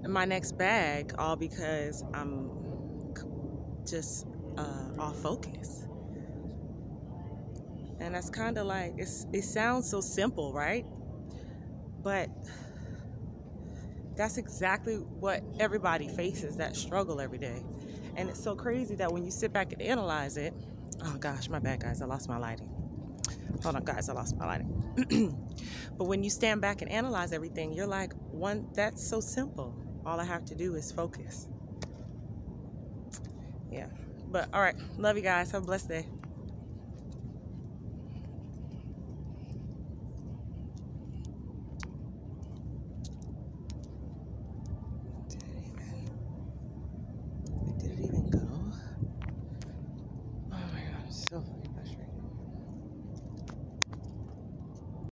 my next bag, all because I'm just off focus. And that's kind of like, it sounds so simple, right? But that's exactly what everybody faces, that struggle every day. And it's so crazy that when you sit back and analyze it, oh gosh, my bad guys, I lost my lighting. Hold on guys, I lost my lighting. But when you stand back and analyze everything, you're like, that's so simple. All I have to do is focus. Yeah, but all right, love you guys, have a blessed day.